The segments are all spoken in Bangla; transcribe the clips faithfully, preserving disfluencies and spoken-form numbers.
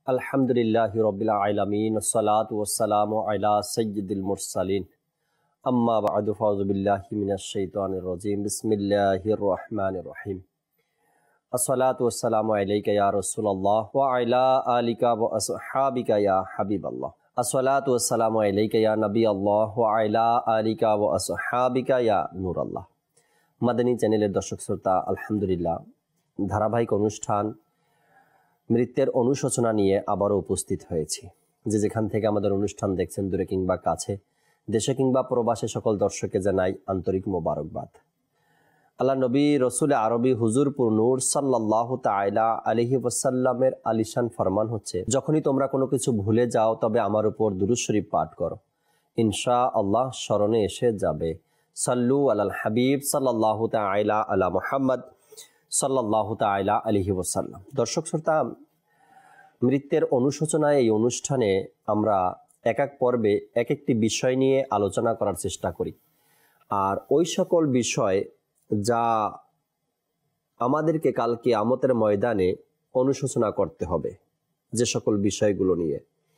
আলহামদুলিল্লাহি রাব্বিল আলামিন ওয়াসসালাতু ওয়াসসালামু আলা সাইয়্যিদিল মুরসালিন আম্মা বা'দু ফাউযু বিল্লাহি মিনাশ শাইতানির রাজীম বিসমিল্লাহির রহমানির রহিম আসসালাতু ওয়াসসালামু আলাইকা ইয়া রাসূলুল্লাহ ওয়া আলা আলিকা ওয়া আসহাবিকা ইয়া হাবিবাল্লাহ আসসালাতু ওয়াসসালামু আলাইকা ইয়া নবিয়াল্লাহ ওয়া আলা আলিকা ওয়া আসহাবিকা ইয়া নূরাল্লাহ। মাদানী চ্যানেলের দর্শক শ্রোতা, আলহামদুলিল্লাহ ধারাবাহিক অনুষ্ঠান মৃত্যুর অনুশোচনা নিয়ে আবারও উপস্থিত হয়েছি। যে যেখান থেকে আমাদের অনুষ্ঠান দেখছেন, দূরে কিংবা কাছে, দেশে কিংবা প্রবাসে, সকল দর্শককে জানাই আন্তরিক মোবারকবাদ। আল্লাহ নবী রসুল আরবি হুজুরপুর নূর সাল্লাল্লাহু তাআলা আলাইহি ওয়াসাল্লামের আলিশান ফরমান হচ্ছে, যখনই তোমরা কোনো কিছু ভুলে যাও তবে আমার উপর দুরূদ শরীফ পাঠ করো, ইনশাআল্লাহ স্মরণে এসে যাবে। সাল্লু আলাল হাবিব সাল্লাল্লাহু তাআলা আলা মুহাম্মদ সাল্লাল্লাহু তাআলা আলাইহি ওয়াসাল্লাম। দর্শক শ্রোতা, মৃত্যুর অনুশোচনায় এই অনুষ্ঠানে আমরা এক এক পর্বে এক একটি বিষয় নিয়ে আলোচনা করার চেষ্টা করি। আর ওই সকল বিষয় যা আমাদেরকে কাল কিয়ামতের ময়দানে অনুশোচনা করতে হবে, যে সকল বিষয়গুলো নিয়ে,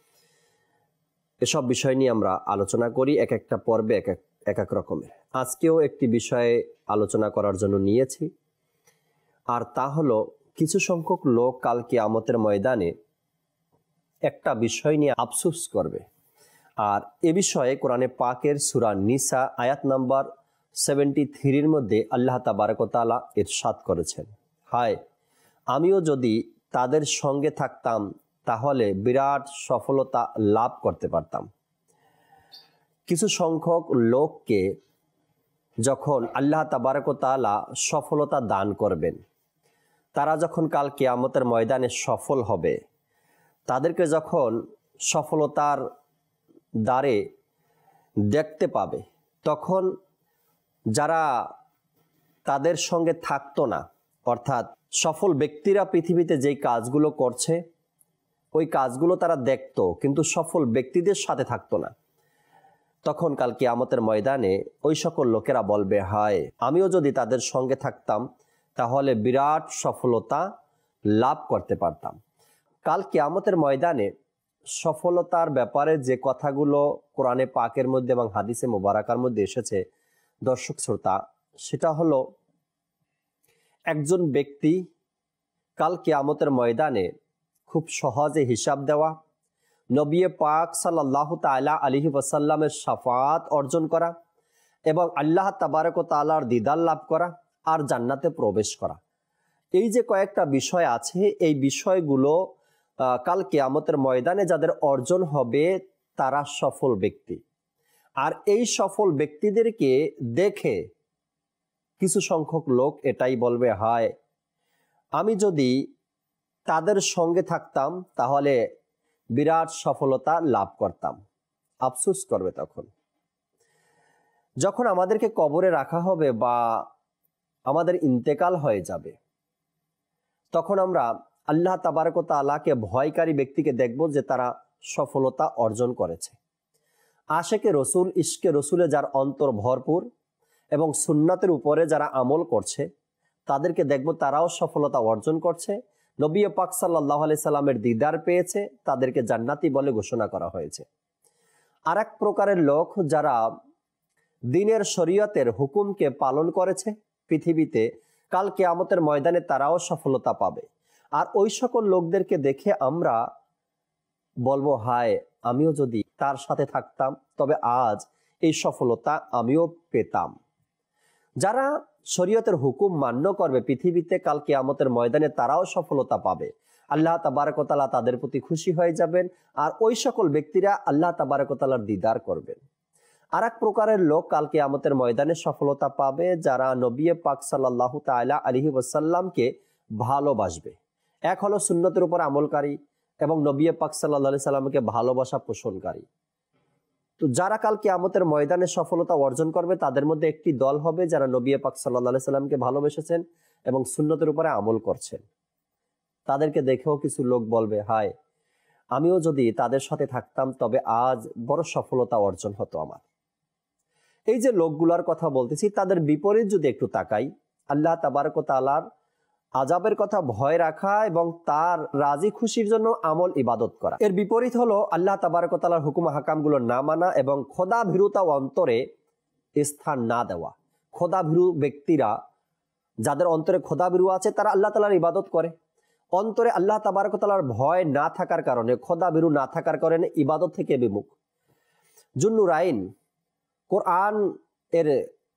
এসব বিষয় নিয়ে আমরা আলোচনা করি এক একটা পর্বে এক এক এক এক রকমের। আজকেও একটি বিষয়ে আলোচনা করার জন্য নিয়েছি, আর তা হলো কিছু সংখ্যক লোক কাল কিয়ামতের ময়দানে একটা বিষয় নিয়ে আফসোস করবে। আর এ বিষয়ে কোরআনে পাকের সূরা নিসা আয়াত নাম্বার সেভেন্টি থ্রির মধ্যে আল্লাহ তাবারক ওয়া তাআলা ইরশাদ করেছেন, হায় আমিও যদি তাদের সঙ্গে থাকতাম তাহলে বিরাট সফলতা লাভ করতে পারতাম। কিছু সংখ্যক লোককে যখন আল্লাহ তাবারক ওয়া তাআলা সফলতা দান করবেন, তারা যখন কাল কিয়ামতের ময়দানে সফল হবে, তাদেরকে যখন সফলতার দ্বারে দেখতে পাবে, তখন যারা তাদের সঙ্গে থাকতো না, অর্থাৎ সফল ব্যক্তিরা পৃথিবীতে যেই কাজগুলো করছে ওই কাজগুলো তারা দেখতো, কিন্তু সফল ব্যক্তিদের সাথে থাকতো না, তখন কাল কিয়ামতের ময়দানে ওই সকল লোকেরা বলবে, হায় আমিও যদি তাদের সঙ্গে থাকতাম তাহলে বিরাট সফলতা লাভ করতে পারতাম। কাল কিয়ামতের ময়দানে সফলতার ব্যাপারে যে কথাগুলো কোরআনে পাকের মধ্যে এবং হাদিসে মোবারকার মধ্যে এসেছে দর্শক শ্রোতা, সেটা হলো একজন ব্যক্তি কাল কিয়ামতের ময়দানে খুব সহজে হিসাব দেওয়া, নবী পাক সাল্লাল্লাহু তাআলা আলাইহি ওয়াসাল্লামের শাফাআত অর্জন করা এবং আল্লাহ তাবারক ওয়া তাআলার দিদার লাভ করা আর জান্নাতে প্রবেশ করা। এই যে কয়েকটা বিষয় আছে, এই বিষয়গুলো কাল কিয়ামতের ময়দানে যাদের অর্জন হবে তারা সফল ব্যক্তি। আর এই সফল ব্যক্তিদেরকে দেখে কিছু সংখ্যক লোক এটাই বলবে, হায় আমি যদি তাদের সঙ্গে থাকতাম তাহলে বিরাট সফলতা লাভ করতাম। আফসোস করবে তখন যখন আমাদেরকে কবরে রাখা হবে বা আমাদের ইন্তেকাল হয়ে যাবে, তখন আমরা আল্লাহ তাবারক ওয়া তাআলাকে ভয়কারী ব্যক্তিকে দেখব যে তারা সফলতা অর্জন করেছে। আশেকে রসুল, ইশকে রসুলে যার অন্তর ভরপুর এবং সুন্নাতের উপরে যারা আমল করছে, তাদেরকে দেখব তারাও সফলতা অর্জন করছে, নবী পাক সাল্লাল্লাহু আলাইহি সাল্লামের দিদার পেয়েছে, তাদেরকে জান্নাতি বলে ঘোষণা করা হয়েছে। আর এক প্রকারের লোক যারা দ্বীনের শরীয়তের হুকুমকে পালন করেছে পৃথিবীতে, কাল কিয়ামতের ময়দানে তারাও সফলতা পাবে। আর ওই সকল লোকদেরকে দেখে আমরা বলবো, হায় আমিও যদি তার সাথে থাকতাম তবে আজ এই সফলতা আমিও পেতাম। যারা শরীয়তের হুকুম মান্য করবে পৃথিবীতে, কাল কিয়ামতের ময়দানে তারাও সফলতা পাবে। আল্লাহ তাবারক ওয়া তাআলা তাদের প্রতি খুশি হয়ে যাবেন, আর ওই সকল ব্যক্তিরা আল্লাহ তাবারক ওয়া তাআলার দিদার করবেন। আর এক প্রকারের লোক কাল কিয়ামতের ময়দানে সফলতা পাবে যারা নবী পাক সাল্লাল্লাহু তাআলা আলাইহি ওয়াসাল্লামকে ভালোবাসবে। এক হলো সুন্নতের উপর আমলকারী এবং নবী পাক সাল্লাল্লাহু আলাইহি সাল্লামকে ভালোবাসা পোষণকারী। তো যারা কাল কিয়ামতের ময়দানে সফলতা অর্জন করবে তাদের মধ্যে একটি দল হবে যারা নবী পাক সাল্লাল্লাহু আলাইহি সাল্লামকে ভালোবেসেছেন এবং সুন্নতের উপরে আমল করছেন। তাদেরকে দেখেও কিছু লোক বলবে, হায় আমিও যদি তাদের সাথে থাকতাম তবে আজ বড় সফলতা অর্জন হতো আমার। এই যে লোকগুলার কথা বলতেছি, তাদের বিপরীত যদি একটু তাকাই, আল্লাহ তাবারক ওয়া তাআলার আযাবের কথা ভয় রাখা এবং তার রাজি খুশির জন্য আমল ইবাদত করা। এর বিপরীত হলো আল্লাহ তাবারক ওয়া তাআলার হুকুম হাকামগুলো না মানা এবং খোদা ভীরুতা অন্তরে স্থান না দেওয়া। খোদা ভীরু ব্যক্তিরা, যাদের অন্তরে খোদা ভীরু আছে, তারা আল্লাহ তাআলার ইবাদত করে। অন্তরে আল্লাহ তাবারক ওয়া তাআলার ভয় না থাকার কারণে, খোদা ভীরু না থাকার কারণে ইবাদত থেকে বিমুখ। জুন্নুরাইন কোরআন এর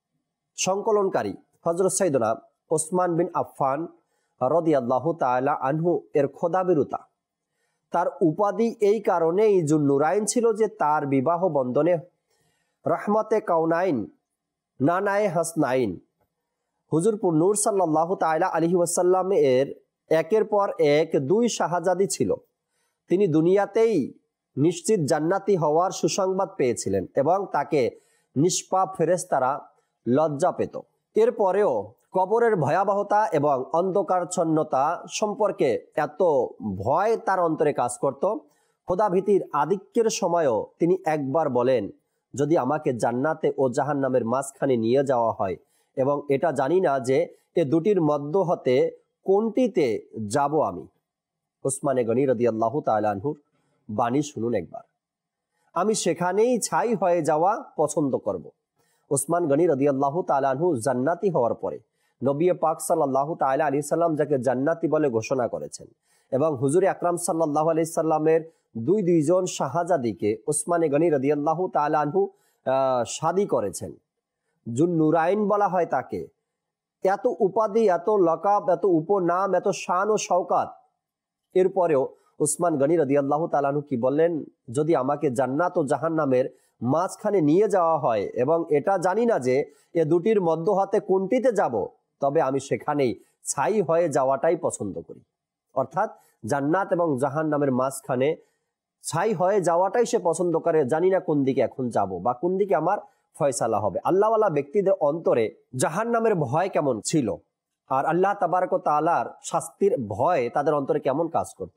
সংকলনকারী হযরত সাইয়েদনা ওসমান বিন আফফান রাদিয়াল্লাহু তাআলা আনহু এর খোদা ভীরুতা, তার উপাধি এই কারণেই জুন্নুরাইন ছিল যে তার বিবাহ বন্ধনে রহমতে কাউনাইন নানায়ে হাসনাইন হুজুরপুর নূর সাল্লাল্লাহু তাআলা আলাইহি ওয়াসাল্লাম এর একের পর এক দুই শাহজাদি ছিল। তিনি দুনিয়াতেই নিশ্চিত জান্নাতি হওয়ার সুসংবাদ পেয়েছিলেন এবং তাকে নিষ্পাপ ফেরেশতারা লজ্জা পেত। এরপরেও কবরের ভয়াবহতা এবং অন্ধকারচ্ছন্নতা সম্পর্কে এত ভয় তার অন্তরে কাজ করত, খোদাভীতির আধিক্যের সময়ও তিনি একবার বলেন, যদি আমাকে জান্নাতে ও জাহান্নামের মাঝখানে নিয়ে যাওয়া হয় এবং এটা জানি না যে এ দুটির মধ্য হতে কোনটিতে যাব আমি। ওসমানে গনি রাদিয়াল্লাহু তাআলা আনহুর বাণী শুনুন একবার, আমি সেখানেই ছাই হয়ে যাওয়া পছন্দ করব। ওসমান গনি রাদিয়াল্লাহু তাআলা আনহু জান্নাতি হওয়ার পরে নবী পাক সাল্লাল্লাহু তাআলা আলাইহি সাল্লাম যাকে জান্নাতি বলে ঘোষণা করেছেন এবং হুজুর আকরাম সাল্লাল্লাহু আলাইহি সাল্লামের দুই দুইজন শাহজাদিকে ওসমানে গনি রাদিয়াল্লাহু তাআলা আনহু শাদী করেছেন। জুন্নুরাইন বলা হয় তাকে। এত উপাধি, এত লকাব, এত উপনাম, এত শান ও শওকাত, এরপরেও ওসমান গনি রাদিয়াল্লাহু তাআলা আনহু কি বললেন, যদি আমাকে জান্নাত ও জাহান্নামের মাঝখানে নিয়ে যাওয়া হয় এবং এটা জানি না যে এ দুটির মধ্য হতে কোনটিতে যাব, তবে আমি সেখানেই ছাই হয়ে যাওয়াটাই পছন্দ করি। অর্থাৎ জান্নাত এবং জাহান্নামের মাঝখানে ছাই হয়ে যাওয়াটাই সে পছন্দ করে। জানি না কোন দিকে এখন যাব বা কোন দিকে আমার ফয়সালা হবে। আল্লাহওয়ালা ব্যক্তিদের অন্তরে জাহান্নামের ভয় কেমন ছিল আর আল্লাহ তাবারক ওয়া তাআলার শাস্তির ভয় তাদের অন্তরে কেমন কাজ করত।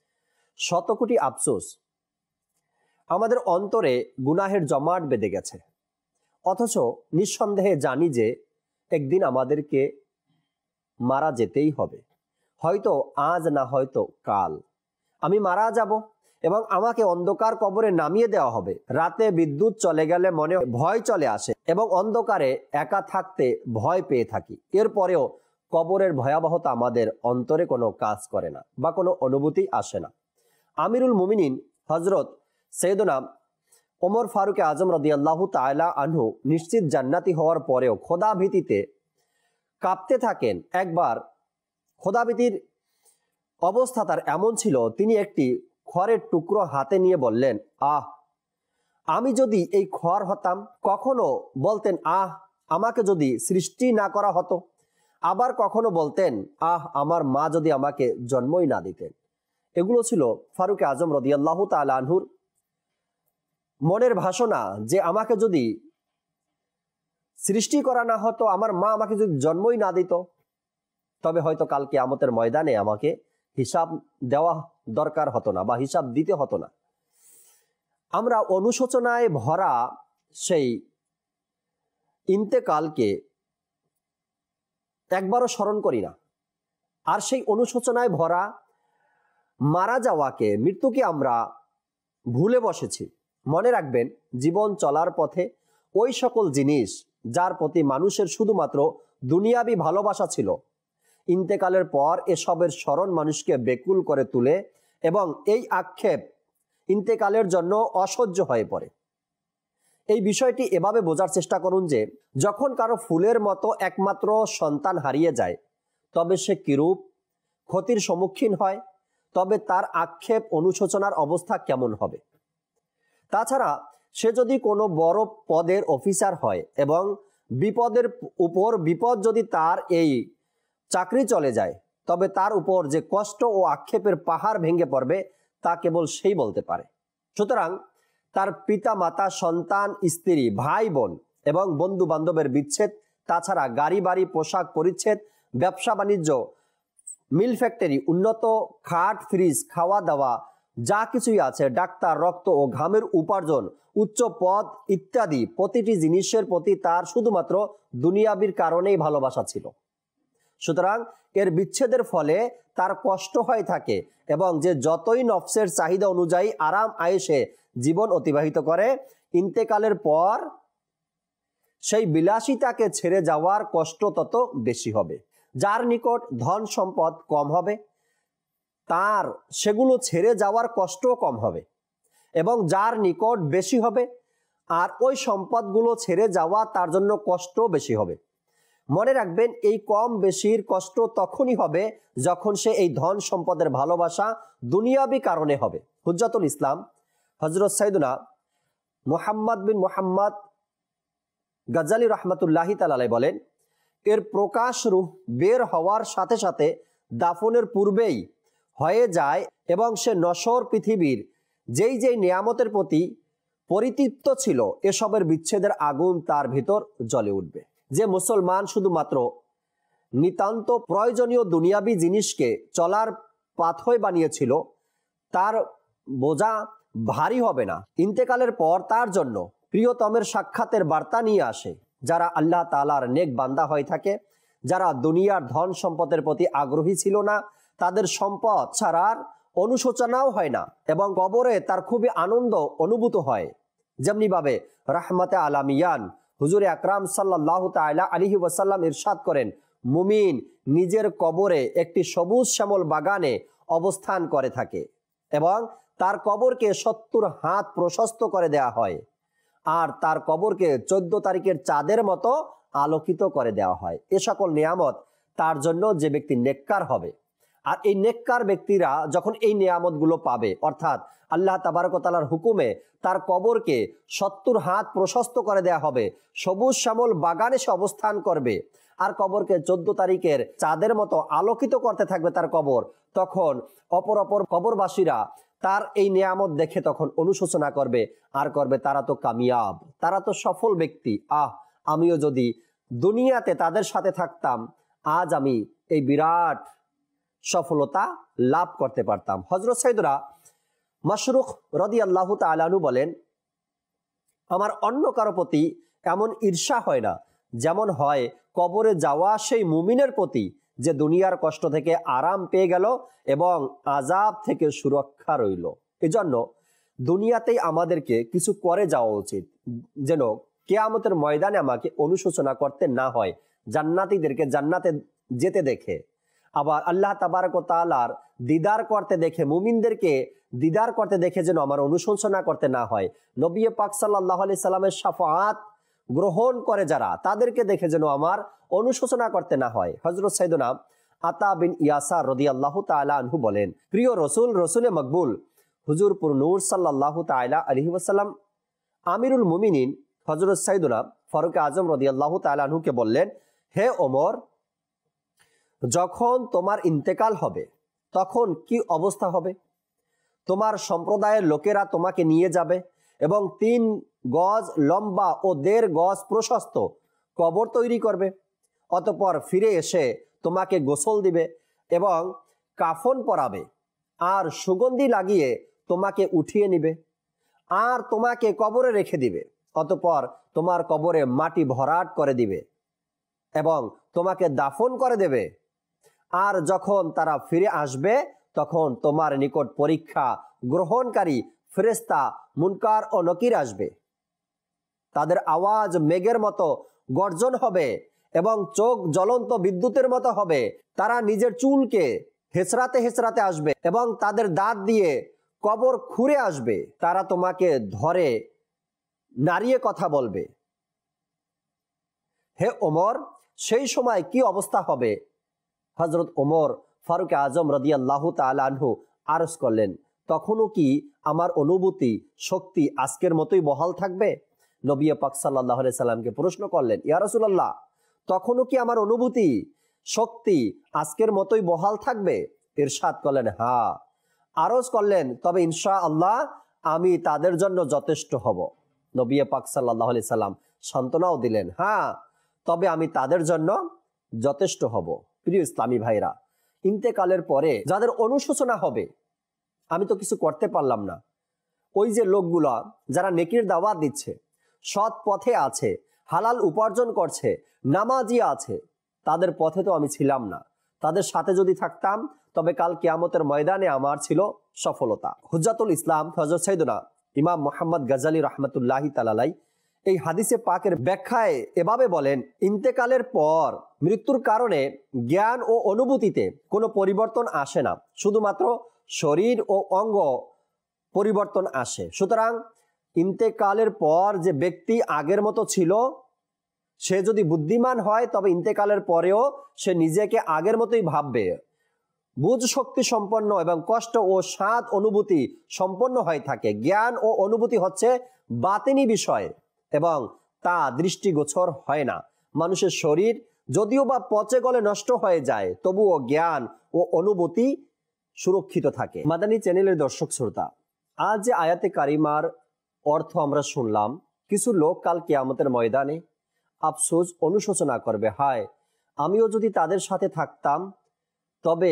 শত কোটি আফসোস, আমাদের অন্তরে গুনাহের জমাট বেঁধে গেছে, অথচ নিঃসন্দেহে জানি যে একদিন আমাদেরকে মারা যেতেই হবে। হয়তো আজ না হয়তো কাল আমি মারা যাব এবং আমাকে অন্ধকার কবরে নামিয়ে দেওয়া হবে। রাতে বিদ্যুৎ চলে গেলে মনে ভয় চলে আসে এবং অন্ধকারে একা থাকতে ভয় পেয়ে থাকি। এরপরেও কবরের ভয়াবহতা আমাদের অন্তরে কোনো কাজ করে না বা কোনো অনুভূতি আসে না। আমিরুল মুমিনিন হজরত সৈয়দনা ওমর ফারুক আজম রাদিয়াল্লাহু তাআলা আনহু নিশ্চিত জান্নাতি হওয়ার পরেও খোদাভীতিতে কাঁপতে থাকেন। একবার খোদাভীতির অবস্থা তার এমন ছিল, তিনি একটি খড়ের টুকরো হাতে নিয়ে বললেন, আহ আমি যদি এই খড় হতাম। কখনো বলতেন, আহ আমাকে যদি সৃষ্টি না করা হতো। আবার কখনো বলতেন, আহ আমার মা যদি আমাকে জন্মই না দিতেন। এগুলো ছিল ফারুক আজম রাদিয়াল্লাহু তাআলা আনহুর মনের ভাষণা, যে আমাকে যদি সৃষ্টি করা না হতো, আমার মা আমাকে যদি জন্মই না দিত, তবে হয়তো কাল কিয়ামতের ময়দানে আমাকে হিসাব দেওয়া দরকার হতো না বা হিসাব দিতে হতো না। আমরা অনুশোচনায় ভরা সেই ইন্তেকালকে একবারও স্মরণ করি না। আর সেই অনুশোচনায় ভরা মারা যাওয়াকে, মৃত্যুকে আমরা ভুলে বসেছি। মনে রাখবেন, জীবন চলার পথে ওই সকল জিনিস যার প্রতি মানুষের শুধুমাত্র দুনিয়াবি ভালোবাসা ছিল, ইন্তেকালের পর এসবের স্মরণ মানুষকে বেকুল করে তুলে এবং এই আক্ষেপ ইন্তেকালের জন্য অসহ্য হয়ে পড়ে। এই বিষয়টি এভাবে বোঝার চেষ্টা করুন যে যখন কারো ফুলের মতো একমাত্র সন্তান হারিয়ে যায়, তবে সে কিরূপ ক্ষতির সম্মুখীন হয়, তবে তার আক্ষেপ অনুশোচনার অবস্থা কেমন হবে। তাছাড়া সে যদি কোনো বড় পদের অফিসার হয় এবং বিপদের উপর বিপদ যদি তার এই চাকরি চলে যায়, তবে তার উপর যে কষ্ট ও আক্ষেপের পাহাড় ভেঙে পড়বে তা কেবল সেই বলতে পারে। সুতরাং তার পিতা মাতা, সন্তান, স্ত্রী, ভাই বোন এবং বন্ধু বান্ধবের বিচ্ছেদ, তাছাড়া গাড়ি বাড়ি, পোশাক পরিচ্ছদ, ব্যবসা বাণিজ্য, মিল ফ্যাক্টরি, উন্নত খাট, ফ্রিজ, খাওয়া দাওয়া যা কিছুই আছে, ডাক্তার, রক্ত ও ঘামের উপার্জন, উচ্চ পদ ইত্যাদি প্রতিটি জিনিসের প্রতি তার শুধুমাত্র দুনিয়াবির কারণেই ভালোবাসা ছিল। সুতরাং এর বিচ্ছেদের ফলে তার কষ্ট হয়ে থাকে এবং যে যতই নফসের চাহিদা অনুযায়ী আরাম আয়েশে জীবন অতিবাহিত করে, ইন্তেকালের পর সেই বিলাসিতাকে ছেড়ে যাওয়ার কষ্ট তত বেশি হবে। যার নিকট ধন সম্পদ কম হবে তার সেগুলো ছেড়ে যাওয়ার কষ্টও কম হবে, এবং যার নিকট বেশি হবে আর ওই সম্পদগুলো ছেড়ে যাওয়া তার জন্য কষ্ট বেশি হবে। মনে রাখবেন, এই কম বেশির কষ্ট তখনই হবে যখন সে এই ধন সম্পদের ভালোবাসা দুনিয়াবি কারণে হবে। হুজ্জাতুল ইসলাম হযরত সাইয়্যিদুনা মুহাম্মদ বিন মুহাম্মদ গাজ্জালী রহমাতুল্লাহি তাআলা আলাইহি বলেন, এর প্রকাশ রূহ বের হওয়ার সাথে সাথে দাফনের পূর্বেই হয়ে যায় এবং সে নশ্বর পৃথিবীর যেই যেই নিয়ামতের প্রতি পরিতৃপ্ত ছিল এসবের বিচ্ছেদের আগুন তার ভিতর জ্বলে উঠবে। যে মুসলমান শুধুমাত্র নিতান্ত প্রয়োজনীয় দুনিয়াবি জিনিসকে চলার পাথয় বানিয়েছিল, তার বোঝা ভারী হবে না। ইন্তেকালের পর তার জন্য প্রিয়তমের সাক্ষাতের বার্তা নিয়ে আসে। যারা আল্লাহ তাআলার নেক বান্দা হয়ে থাকে, যারা দুনিয়ার ধন সম্পদের প্রতি আগ্রহী ছিল না, তাদের সম্পদ ছাড়ার অনুশোচনাও হয় না এবং কবরে তার খুবই আনন্দ অনুভূত হয়। যেমনিভাবে রাহমাতে আলামিয়ান হুজুর আকরাম সাল্লাল্লাহু তাআলা আলাইহি ওয়াসাল্লাম ইরশাদ করেন, মুমিন নিজের কবরে একটি সবুজ শ্যামল বাগানে অবস্থান করে থাকে এবং তার কবরকে সত্তর হাত প্রশস্ত করে দেয়া হয় আর তার কবরকে চোদ্দ তারিখের চাঁদের মতো আলোকিত করে দেওয়া হয়। এ সকল নিয়ামত তার জন্য যে ব্যক্তি নেককার হবে, আর এই নেককার ব্যক্তিরা যখন এই নিয়ামতগুলো পাবে, অর্থাৎ আল্লাহ তাবারক ওয়া তাআলার হুকুমে তার কবরকে সত্তর হাত প্রশস্ত করে দেয়া হবে, সবুজ শ্যামল বাগানে সে অবস্থান করবে আর কবরকে চোদ্দ তারিখের চাঁদের মতো আলোকিত করতে থাকবে তার কবর, তখন অপর অপর কবরবাসীরা তার এই নিয়ামত দেখে তখন অনুশোচনা করবে আর করবে তারা তো কামিয়াব, তারা তো সফল ব্যক্তি, আহ আমিও যদি দুনিয়াতে তাদের সাথে থাকতাম আজ আমি এই বিরাট সফলতা লাভ করতে পারতাম। হযরত সাইয়্যিদুনা মাশরুক রাদিয়াল্লাহু তাআলা আনহু বলেন, আমার অন্য কারো প্রতি এমন ঈর্ষা হয় না যেমন হয় কবরে যাওয়া সেই মুমিনের প্রতি যে দুনিয়ার কষ্ট থেকে আরাম পেয়ে গেল এবং আযাব থেকে সুরক্ষা রইল। এজন্য দুনিয়াতেই আমাদেরকে কিছু করে যাওয়া উচিত যেন কিয়ামতের ময়দানে আমাকে অনুশোচনা করতে না হয়, জান্নাতীদেরকে জান্নাতে যেতে দেখে, আবার আল্লাহ তাবারক ওয়া তাআলার দিদার করতে দেখে, মুমিনদেরকে দিদার করতে দেখে যেন আমার অনুশোচনা করতে না হয়। নবী পাক সাল্লাল্লাহু আলাইহি সাল্লামের শাফাআত গ্রহণ করে যারা, তাদেরকে দেখে যেন আমার অনুশোচনা করতে না হয়। হযরত সাইয়্যিদুনা আতা বিন ইয়াসার রাদিয়াল্লাহু তাআলা আনহু বলেন, প্রিয় রসুল, রসুলে মকবুল হুজুর পুর নূর সাল্লাল্লাহু তাআলা আলাইহি ওয়াসাল্লাম আমিরুল মুমিনিন হযরত সাইয়্যিদুনা ফারুক আজম রাদিয়াল্লাহু তাআলা আনহুকে বললেন, হে ওমর, যখন তোমার ইন্তেকাল হবে তখন কি অবস্থা হবে? তোমার সম্প্রদায়ের লোকেরা তোমাকে নিয়ে যাবে এবং তিন গজ লম্বা ও দেড় গজ প্রশস্ত কবর তৈরি করবে, অতঃপর ফিরে এসে তোমাকে গোসল দিবে এবং কাফন পরাবে আর সুগন্ধি লাগিয়ে তোমাকে উঠিয়ে নিবে আর তোমাকে কবরে রেখে দিবে, অতঃপর তোমার কবরে মাটি ভরাট করে দিবে এবং তোমাকে দাফন করে দেবে। আর যখন তারা ফিরে আসবে তখন তোমার নিকট পরীক্ষা গ্রহণকারী ফেরেশতা মুনকার ও নকির আসবে, তাদের আওয়াজ মেঘের মতো গর্জন হবে এবং চোখ জ্বলন্ত বিদ্যুতের মতো হবে। তারা নিজের চুলকে হেঁচড়াতে হেঁচড়াতে আসবে এবং তাদের দাঁত দিয়ে কবর খুঁড়ে আসবে। তারা তোমাকে ধরে নাড়িয়ে কথা বলবে। হে ওমর, সেই সময় কি অবস্থা হবে? হযরত ওমর ফারুক আজম রাদিয়াল্লাহু তাআলা আনহু আরজ করলেন, তখনও কি আমার অনুভূতি শক্তি আজকের মতোই বহাল থাকবে? নবী পাক সাল্লাল্লাহু আলাইহি সাল্লামকে প্রশ্ন করলেন, ইয়া রাসূলুল্লাহ, তখনও কি আমার অনুভূতি শক্তি আজকের মতোই বহাল থাকবে? ইরশাদ করলেন, হ্যাঁ। আরজ করলেন, তবে ইনশাআল্লাহ আমি তাদের জন্য যথেষ্ট হব। নবী পাক সাল্লাল্লাহু আলাইহি সাল্লাম সান্ত্বনাও দিলেন, হ্যাঁ, তবে আমি তাদের জন্য যথেষ্ট হব। প্রিয় ইসলামী ভাইরা, ইন্তেকালের পরে যাদের অনুশোচনা হবে, আমি তো কিছু করতে পারলাম না, ওই যে লোকগুলা যারা নেকির দাওয়াত দিচ্ছে, সৎ পথে আছে, হালাল উপার্জন করছে, নামাজি আছে, তাদের পথে তো আমি ছিলাম না, তাদের সাথে যদি থাকতাম তবে কাল কিয়ামতের ময়দানে আমার ছিল সফলতা। হুজ্জাতুল ইসলাম হযরত সাইয়েদনা ইমাম মুহাম্মদ গজালি রহমতুল্লাহি তাআলাই এই হাদিসে পাকের ব্যাখ্যায় এভাবে বলেন, ইন্তেকালের পর মৃত্যুর কারণে জ্ঞান ও অনুভূতিতে কোনো পরিবর্তন আসে না, শুধুমাত্র শরীর ও অঙ্গ পরিবর্তন আসে। সুতরাং ইন্তেকালের পর যে ব্যক্তি আগের মতো ছিল সে যদি বুদ্ধিমান হয় তবে ইন্তেকালের পরেও সে নিজেকে আগের মতোই ভাববে, বুঝ শক্তি সম্পন্ন এবং কষ্ট ও স্বাদ অনুভূতি সম্পন্ন হয়ে থাকে। জ্ঞান ও অনুভূতি হচ্ছে বাতিনি বিষয় এবং তা দৃষ্টিগোচর হয় না। মানুষের শরীর যদিও বা পচে গলে নষ্ট হয়ে যায় তবুও জ্ঞান ও অনুভূতি সুরক্ষিত থাকে। মাদানী চ্যানেলের দর্শক শ্রোতা, আজ যে আয়াতে কারিমার অর্থ আমরা শুনলাম, কিছু লোক কাল কিয়ামতের ময়দানে আফসোস অনুশোচনা করবে, হায় আমিও যদি তাদের সাথে থাকতাম তবে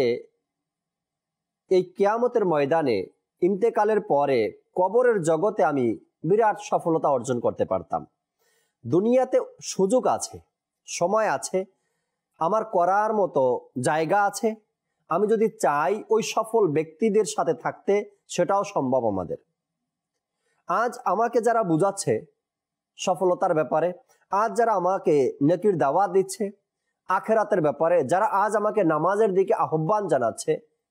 এই কিয়ামতের ময়দানে ইন্তেকালের পরে কবরের জগতে আমি বিরাট সফলতা অর্জন করতে পারতাম। দুনিয়াতে সুযোগ আছে, সময় আছে, আমার করার মতো জায়গা আছে, আমি যদি চাই ওই সফল ব্যক্তিদের সাথে থাকতে সেটাও সম্ভব আমাদের। আজ আমাকে যারা বুঝাচ্ছে সফলতার ব্যাপারে, আজ যারা আমাকে নেকির দাওয়াত দিচ্ছে আখেরাতের ব্যাপারে, যারা আজ আমাকে নামাজের দিকে আহ্বান জানাচ্ছে,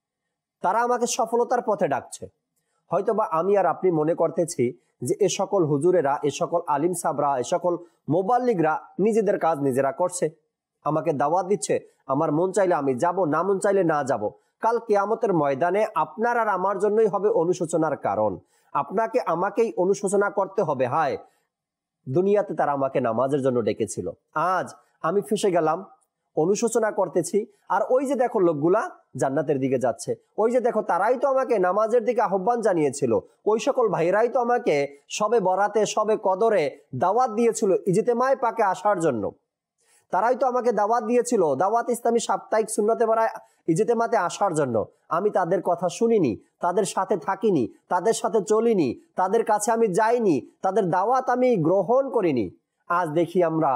তারা আমাকে সফলতার পথে ডাকছে। হয়তোবা আমি আর আপনি মনে করতেছি যে এ সকল হুজুরেরা, এ সকল আলিম সাবরা, এ সকল মোবাল্লিগরা নিজেদের কাজ নিজেরা করছে, আমাকে দাওয়াত দিচ্ছে, আমার মন চাইলে আমি যাব, না মন চাইলে না যাব। কাল কিয়ামতের ময়দানে আপনার আর আমার জন্যই হবে অনুশোচনার কারণ। আপনাকে আমাকেই অনুশোচনা করতে হবে, হায় দুনিয়াতে তারা আমাকে নামাজের জন্য ডেকেছিল, আজ আমি ফেসে গেলাম, অনুশোচনা করতেছি। আর ওই যে দেখো লোকগুলা জান্নাতের দিকে যাচ্ছে, ওই যে দেখো তারাই তো আমাকে নামাজের দিকে আহ্বান জানিয়েছিল, ওই সকল ভাইরাই তো আমাকে সবে বরাতে সবে কদরে দাওয়াত দিয়েছিল ইজতেমায় পাকে আসার জন্য, তারাই তো আমাকে দাওয়াত দিয়েছিল দাওয়াত ইসলামী সাপ্তাহিক সুন্নতে বারায় ইজতেমাতে আসার জন্য। আমি তাদের কথা শুনিনি, তাদের সাথে থাকিনি, তাদের সাথে চলিনি, তাদের কাছে আমি যাইনি, তাদের দাওয়াত আমি গ্রহণ করিনি। আজ দেখি আমরা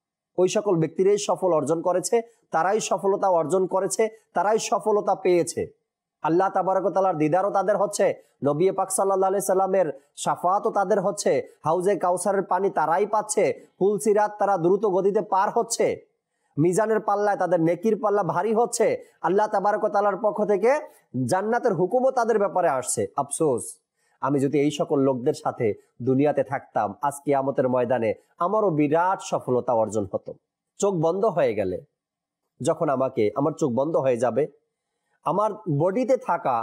ওই সকল ব্যক্তিরাই সফল অর্জন করেছে, তারাই সফলতা অর্জন করেছে, তারাই সফলতা পেয়েছে। আল্লাহ তাবারক ওয়া তাআলার দিদারও তাদের হচ্ছে, নবী পাক সাল্লাল্লাহু আলাইহি সাল্লামের শাফাআতও তাদের হচ্ছে, হাউজে কাউসারের পানি তারাই পাচ্ছে, পুলসিরাত তারা দ্রুত গতিতে পার হচ্ছে, মিজানের পাল্লায় তাদের নেকির পাল্লা ভারী হচ্ছে, আল্লাহ তাবারক ওয়া তাআলার পক্ষ থেকে জান্নাতের হুকুমও তাদের ব্যাপারে আসছে। আফসোস আমি যদি এই সকল লোকদের সাথে দুনিয়াতে থাকতাম, আজ কিয়ামতের ময়দানে আমারও বিরাট সফলতা অর্জন হতো। চোখ বন্ধ হয়ে গেলে যখন আমাকে, আমার চোখ বন্ধ হয়ে যাবে, আমার বডিতে থাকা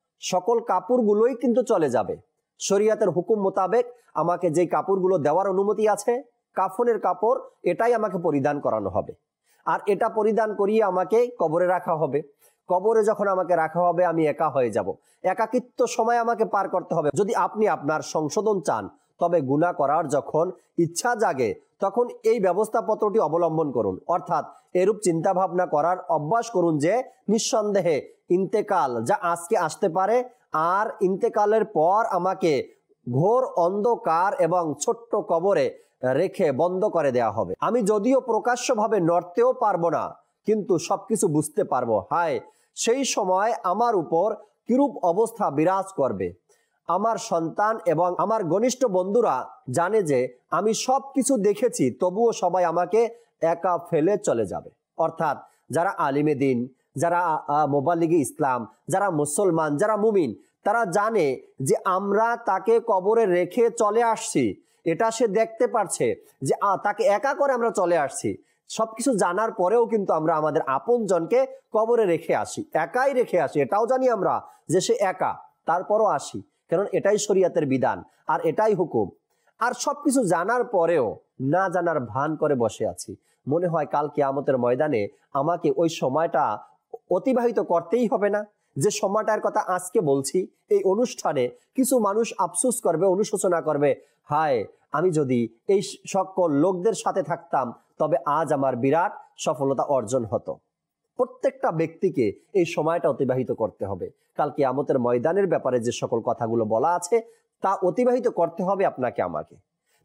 সকল কাপড়গুলোই কিন্তু চলে যাবে। শরীয়তের হুকুম মোতাবেক আমাকে যে কাপড়গুলো দেওয়ার অনুমতি আছে, কাফনের কাপড়, এটাই আমাকে পরিধান করানো হবে। আর এটা পরিধান করিয়ে আমাকে কবরে রাখা হবে। কবরে যখন আমাকে রাখা হবে আমি একা হয়ে যাব, একাকিত্ব সময় আমাকে পার করতে হবে। যদি আপনি আপনার সংশোধন চান তবে গুনাহ করার যখন ইচ্ছা জাগে তখন এই ব্যবস্থাপত্রটি অবলম্বন করুন, অর্থাৎ এরূপ চিন্তা ভাবনা করার অভ্যাস করুন যে নিঃসন্দেহে ইন্তেকাল যা আজকে আসতে পারে, আর ইন্তেকালের পর আমাকে ঘোর অন্ধকার এবং ছোট্ট কবরে রেখে বন্ধ করে দেয়া হবে। আমি যদিও প্রকাশ্যভাবে নড়তেও পারবো না কিন্তু সবকিছু বুঝতে পারবো। হায় সেই সময় আমার উপর কিরূপ অবস্থা বিরাজ করবে। আমার সন্তান এবং আমার ঘনিষ্ঠ বন্ধুরা জানে যে আমি সব কিছু দেখেছি, তবুও সবাই আমাকে একা ফেলে চলে যাবে। অর্থাৎ যারা আলিমে দিন, যারা মোবাল্লিগে ইসলাম, যারা মুসলমান, যারা মুমিন, তারা জানে যে আমরা তাকে কবরে রেখে চলে আসছি, এটা সে দেখতে পারছে যে তাকে একা করে আমরা চলে আসছি। সবকিছু জানার পরেও কিন্তু আমরা আমাদের আপন জনকে কবরে রেখে আসি, একাই রেখে আসি। এটাও জানি আমরা যে সে একা, তারপরও আসি, কারণ এটাই শরীয়তের বিধান আর এটাই হুকুম। আর সবকিছু জানার পরেও না জানার ভান করে বসে আছি। মনে হয় কাল কিয়ামতের ময়দানে আমাকে ওই সময়টা অতিবাহিত করতেই হবে না, যে সময়টার কথা আজকে বলছি। এই অনুষ্ঠানে কিছু মানুষ আফসোস করবে, অনুশোচনা করবে, হায় আমি যদি এই সকল লোকদের সাথে থাকতাম তবে আজ আমার বিরাট সফলতা অর্জন হতো। প্রত্যেকটা ব্যক্তিকে এই সময়টা অতিবাহিত করতে হবে। কাল কিয়ামতের ময়দানের ব্যাপারে যে সকল কথাগুলো বলা আছে তা অতিবাহিত করতে হবে আপনাকে আমাকে।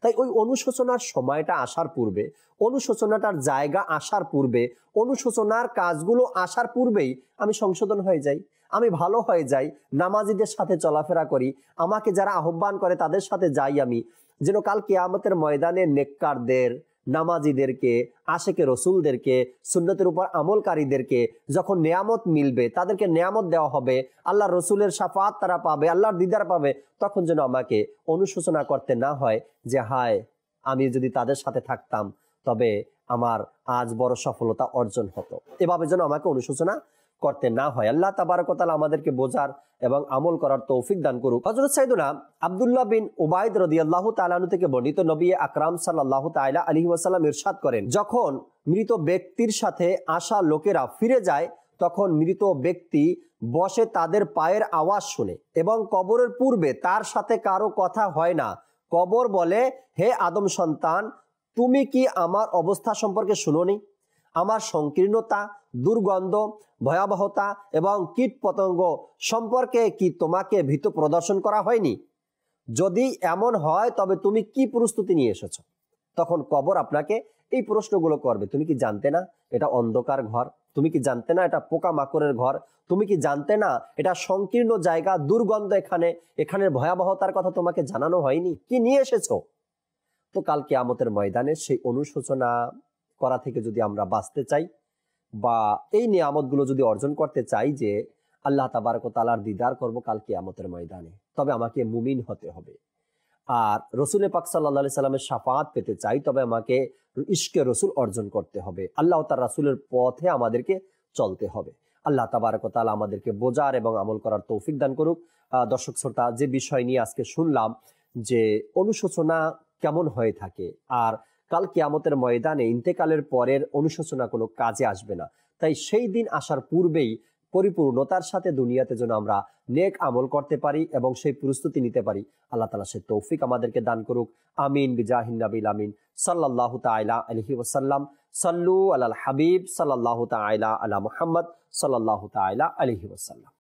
তাই ওই অনুশোচনার সময়টা আসার পূর্বে, অনুশোচনাটার জায়গা আসার পূর্বে, অনুশোচনার কাজগুলো আসার পূর্বেই আমি সংশোধন হয়ে যাই, আমি ভালো হয়ে যাই, নামাজিদের সাথে চলাফেরা করি, আমাকে যারা আহ্বান করে তাদের সাথে যাই আমি, যেন কাল কিয়ামতের ময়দানে নেককারদের, নামাজিদেরকে, আশেকে রসুলদেরকে, সুন্নতের উপর আমলকারীদেরকে যখন নেয়ামত মিলবে, তাদেরকে নেয়ামত দেওয়া হবে, আল্লাহ রসুলের শাফাত তারা পাবে, আল্লাহর দিদার পাবে, তখন যেন আমাকে অনুশোচনা করতে না হয় যে হায় আমি যদি তাদের সাথে থাকতাম তবে আমার আজ বড় সফলতা অর্জন হতো। এভাবে যেন আমাকে অনুশোচনা করতে না হয়। আল্লাহ তাবারক ওয়া তাআলা আমাদেরকে বোঝার এবং আমল করার তৌফিক দান করুক। হযরত সাইয়েদুনা আব্দুল্লাহ বিন উবাইদ রাদিয়াল্লাহু তাআলা আনহু থেকে বর্ণিত, নবী আকরাম সাল্লাল্লাহু তাআলা আলাইহি ওয়াসাল্লাম ইরশাদ করেন, যখন মৃত ব্যক্তির সাথে আসা লোকেরা ফিরে যায় তখন মৃত ব্যক্তি বসে তাদের পায়ের আওয়াজ শুনে এবং কবরের পূর্বে তার সাথে কারো কথা হয় না। কবর বলে, হে আদম সন্তান, তুমি কি আমার অবস্থা সম্পর্কে শুনোনি? আমার সংকীর্ণতা, দুর্গন্ধ, ভয়াবহতা এবং কীট পতঙ্গ সম্পর্কে কি তোমাকে ভীত প্রদর্শন করা হয়নি? যদি এমন হয় তবে তুমি কি প্রস্তুতি নিয়ে এসেছো? তখন কবর আপনাকে এই প্রশ্নগুলো করবে, তুমি কি জানতে না এটা অন্ধকার ঘর? তুমি কি জানতে না এটা পোকা মাকড়ের ঘর? তুমি কি জানতে না এটা সংকীর্ণ জায়গা, দুর্গন্ধ, এখানে এখানের ভয়াবহতার কথা তোমাকে জানানো হয়নি? কি নিয়ে এসেছো? তো কাল কিয়ামতের ময়দানে সেই অনুশোচনা করা থেকে যদি আমরা বাঁচতে চাই বা এই নিয়ামতগুলো যদি অর্জন করতে চাই যে আল্লাহ তাবারক ওয়া তাআলার দিদার করব কাল কিয়ামতের ময়দানে, তবে আমাকে মুমিন হতে হবে। আর রসুল পাক সাল্লাল্লাহু আলাইহি সাল্লামের শাফাআত পেতে চাই তবে আমাকে ইশকে রসুল অর্জন করতে হবে। আল্লাহ তার রাসূলের পথে আমাদেরকে চলতে হবে। আল্লাহ তাবারক ওয়া তাআলা আমাদেরকে বোঝার এবং আমল করার তৌফিক দান করুক। দর্শক শ্রোতা, যে বিষয় নিয়ে আজকে শুনলাম যে অনুশোচনা কেমন হয়ে থাকে আর কাল কিয়ামতের ময়দানে ইন্তেকালের পরের অনুশোচনা কোনো কাজে আসবে না, তাই সেই দিন আসার পূর্বেই পরিপূর্ণতার সাথে দুনিয়াতে যেন আমরা নেক আমল করতে পারি এবং সেই প্রস্তুতি নিতে পারি। আল্লাহ তাআলা সে তৌফিক আমাদেরকে দান করুক। আমিন বিজাহিন নবিল আমিন সাল্লাল্লাহু তাআলা আলাইহি ওয়াসাল্লাম। সাল্লু আলাল হাবিব সাল্লাল্লাহু তাআলা আলা মুহাম্মদ সাল্লাল্লাহু তাআলা আলাইহি ওয়াসাল্লাম।